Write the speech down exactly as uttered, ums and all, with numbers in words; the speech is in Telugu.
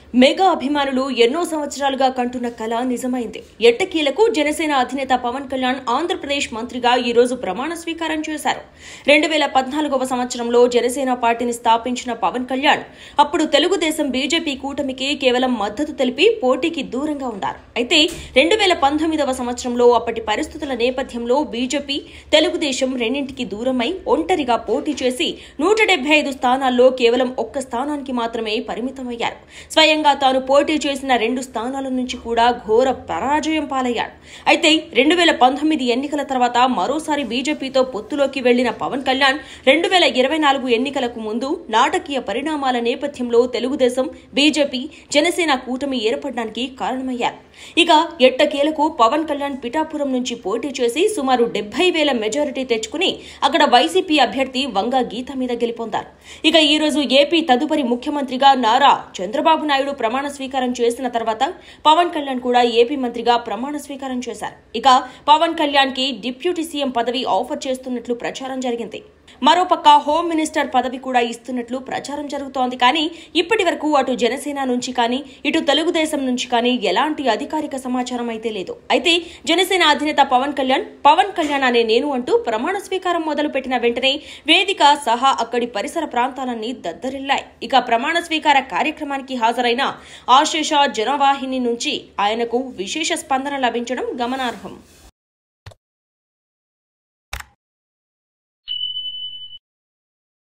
మెగా అభిమానులు ఎన్నో సంవత్సరాలుగా కంటున్న కళ నిజమైంది. ఎట్టకీలకు జనసేన అధినేత పవన్ కళ్యాణ్ ఆంధ్రప్రదేశ్ మంత్రిగా ఈ రోజు ప్రమాణ స్వీకారం చేశారు. రెండు వేల పద్నాలుగవ సంవత్సరంలో జనసేన పార్టీని స్థాపించిన పవన్ కళ్యాణ్ అప్పుడు తెలుగుదేశం బీజేపీ కూటమికి కేవలం మద్దతు తెలిపి పోటీకి దూరంగా ఉన్నారు. అయితే రెండు వేల పంతొమ్మిదవ సంవత్సరంలో అప్పటి పరిస్థితుల నేపథ్యంలో బీజేపీ తెలుగుదేశం రెండింటికి దూరమై ఒంటరిగా పోటీ చేసి నూట డెబ్బై ఐదు స్థానాల్లో కేవలం ఒక్క స్థానానికి మాత్రమే పరిమితమయ్యారు. స్వయం తాను పోటీ చేసిన రెండు స్థానాల నుంచి కూడా ఘోర పరాజయం పాలయ్యాడు. అయితే రెండు వేల పంతొమ్మిది ఎన్నికల తర్వాత మరోసారి బీజేపీతో పొత్తులోకి వెళ్లిన పవన్ కళ్యాణ్ రెండు వేల ఇరవై నాలుగు ఎన్నికలకు ముందు నాటకీయ పరిణామాల నేపథ్యంలో తెలుగుదేశం బీజేపీ జనసేన కూటమి ఏర్పడడానికి కారణమయ్యారు. ఇక ఎట్టకేలకు పవన్ కళ్యాణ్ పిఠాపురం నుంచి పోటీ చేసి సుమారు డెబ్బై వేల మెజారిటీ తెచ్చుకుని అక్కడ వైసీపీ అభ్యర్థి వంగ గీత మీద గెలుపొందారు. ఇక ఈ రోజు ఏపీ తదుపరి ముఖ్యమంత్రిగా నారా చంద్రబాబు నాయుడు ప్రమాణ స్వీకారం చేసిన తర్వాత పవన్ కళ్యాణ్ కూడా ఏపీ మంత్రిగా ప్రమాణ స్వీకారం చేశారు. ఇక పవన్ కళ్యాణ్ కి డిప్యూటీ సీఎం పదవి ఆఫర్ చేస్తున్నట్లు ప్రచారం జరిగింది. మరోపక్క హోమ్ మినిస్టర్ పదవి కూడా ఇస్తున్నట్లు ప్రచారం జరుగుతోంది. కానీ ఇప్పటి వరకు అటు జనసేన నుంచి కానీ ఇటు తెలుగుదేశం నుంచి కానీ ఎలాంటి అధికారిక సమాచారం అయితే లేదు. అయితే జనసేన అధినేత పవన్ కళ్యాణ్ పవన్ కళ్యాణ్ అనే నేను అంటూ ప్రమాణ స్వీకారం మొదలు పెట్టిన వెంటనే వేదిక సహా అక్కడి పరిసర ప్రాంతాలన్నీ దద్దరిల్లాయి. ఇక ప్రమాణ స్వీకార కార్యక్రమానికి హాజరైన ఆశేష జనవాహిని నుంచి ఆయనకు విశేష స్పందన లభించడం గమనార్హం.